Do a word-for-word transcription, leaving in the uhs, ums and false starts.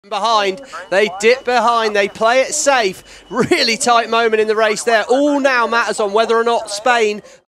Behind, they dip behind, they play it safe. Really tight moment in the race there. All now matters on whether or not Spain